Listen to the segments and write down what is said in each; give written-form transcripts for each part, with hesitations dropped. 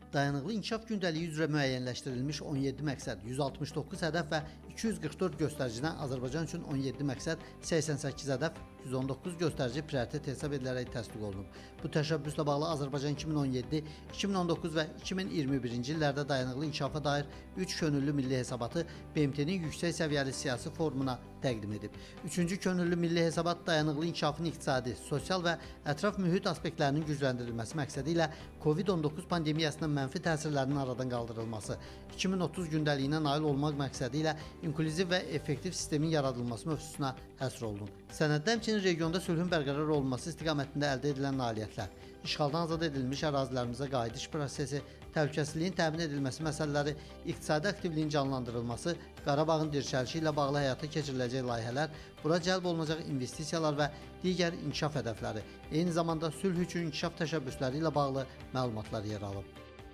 Dayanıqlı inkişaf gündəliyi üzrə müəyyənləşdirilmiş 17 məqsəd, 169 hədəf və 244 göstəricidən Azərbaycan üçün 17 məqsəd, 88 hədəf, 119 göstərici prioritet hesab edilərək təsdiq olunub. Bu təşəbbüslə bağlı Azərbaycan 2017, 2019 və 2021-ci illərdə dayanıqlı inkişafa dair 3 könüllü milli hesabatı BMT-nin yüksək səviyyəli siyasi forumuna təqdim edib. Üçüncü könüllü milli hesabat dayanıqlı inkişafın iqtisadi, sosial və ətraf mühit aspektlərinin gücləndirilməsi məqsədi ilə COVID-19 pandemiyasının mənfi təsirlərinin aradan qaldırılması, 2030 gündəliyinə nail olmaq məqsədi ilə inklüziv və effektiv sistemin yaradılması mövzusuna həsr olunub. Sənəddə həmçinin regionda sülhün bərqərar olunması istiqamətində əldə edilən nailiyyətlər, işğaldan azad edilmiş ərazilərimizə qayıdış prosesi, təhlükəsizliyin təmin edilməsi məsələləri, iqtisadi aktivliyin canlandırılması, Qarabağın dirçəlişi ilə bağlı həyata keçiriləcək layihələr, bura cəlb olunacaq investisiyalar və digər inkişaf hədəfləri, eyni zamanda sülh üçün inkişaf təşəbbüsləri ilə bağlı məlumatlar yer alıb.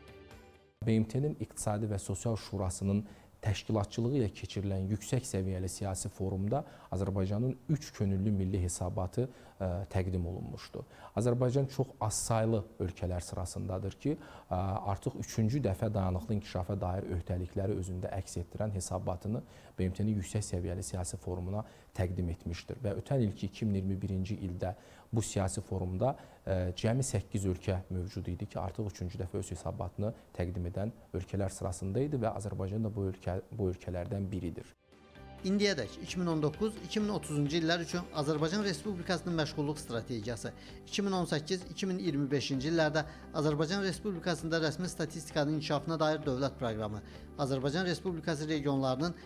BMT-nin İqtisadi və Sosial Şurasının təşkilatçılığı ilə keçirilən yüksək səviyyəli siyasi forumda Azərbaycanın 3 könüllü milli hesabatı təqdim olunmuşdu. Azərbaycan çox az saylı ölkələr sırasındadır ki, artıq 3-cü dəfə dayanıqlı inkişafa dair öhdəlikləri özündə əks etdirən hesabatını BMT-nin yüksək səviyyəli siyasi forumuna təqdim etmişdir. Və ötən ilki 2021-ci ildə bu siyasi forumda cəmi 8 ölkə mövcud idi ki, artıq 3-cü dəfə öz hesabatını təqdim edən ölkələr sırasında idi və Azərbaycan da bu ölkələrdən biridir. İndiyədək 2019-2030-cu illər üçün Azərbaycan Respublikasının məşğulluq strategiyası, 2018-2025-ci illərdə Azərbaycan Respublikasında rəsmi statistikanın inkişafına dair dövlət proqramı, Azərbaycan Respublikası regionlarının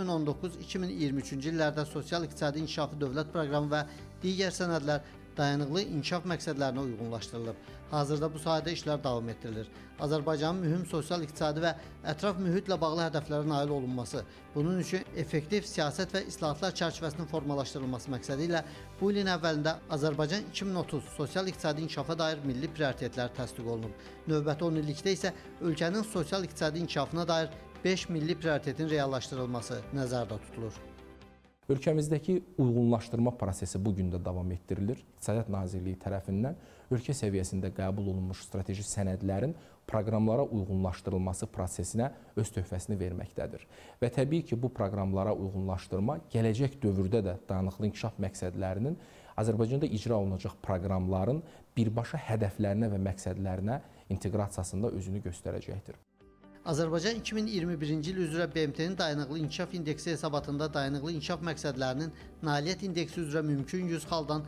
2019-2023-cü illərdə sosial-iqtisadi inkişafı dövlət proqramı və digər sənədlər dayanıqlı inkişaf məqsədlərinə uyğunlaşdırılıb. Hazırda bu sahədə işlər davam etdirilir. Azərbaycanın mühüm sosial-iqtisadi və ətraf mühitlə bağlı hədəflərə nail olunması, bunun üçün effektiv siyasət və islahatlar çərçivəsinin formalaşdırılması məqsədi ilə bu ilin əvvəlində Azərbaycan 2030 sosial-iqtisadi inkişafa dair milli prioritetlər təsdiq olunub. Növbəti 10 illikdə isə ölkənin sosial-iqtisadi inkişafına dair 5 milli prioritetin reallaşdırılması nəzərdə tutulur. Ölkəmizdəki uyğunlaşdırma prosesi bu gün də davam etdirilir. İqtisadiyyat Nazirliyi tərəfindən ölkə səviyyəsində qəbul olunmuş strateji sənədlərin proqramlara uyğunlaşdırılması prosesinə öz töhfəsini verməkdədir. Və təbii ki, bu proqramlara uyğunlaşdırma gələcək dövrdə də dayanıqlı inkişaf məqsədlərinin Azərbaycanda icra olunacaq proqramların birbaşa hədəflərinə və məqsədlərinə inteqrasiyasında özünü göstərəcəkdir. Azərbaycan 2021-ci il üzrə BMT-nin dayanıqlı inkişaf indeksi hesabatında dayanıqlı inkişaf məqsədlərinin nailiyyət indeksi üzrə mümkün 100 xaldan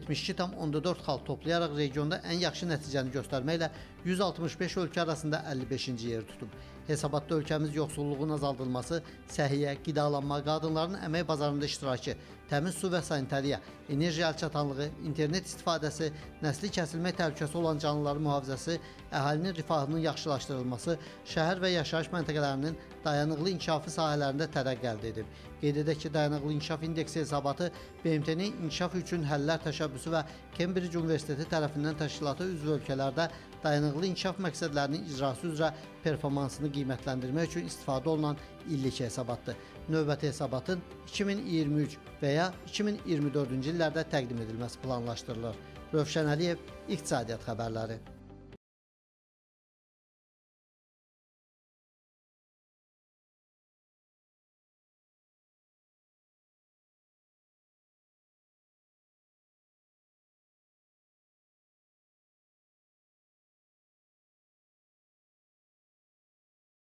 72,4 xal toplayaraq regionda ən yaxşı nəticəni göstərməklə 165 ölkə arasında 55-ci yeri tutub. Hesabatda ölkəmiz yoxsulluğun azaldılması, səhiyyə, qidalanma, qadınların əmək bazarında iştirakı, təmiz su və sanitariya, enerji əlçatanlığı, internet istifadəsi, nəsli kəsilmək təhlükəsi olan canlıların mühafizəsi, əhalinin rifahının yaxşılaşdırılması, şəhər və yaşayış məntəqələrinin dayanıqlı inkişafı sahələrində tərəqqi əldə edib. Qeyd edək ki, dayanıqlı inkişaf indeksi hesabatı BMT-nin inkişaf üçün həllər təşəbbüsü və Cambridge Universiteti tərəfindən təşkilata üzv ölkələrdə dayanıqlı inkişaf məqsədlərinin icrası üzrə performansını qiymətləndirmək üçün istifadə olunan illik hesabatdır. Növbəti hesabatın 2023 və ya 2024-cü illərdə təqdim edilməsi planlaşdırılır. Rövşən Əliyev, İqtisadiyyat xəbərləri.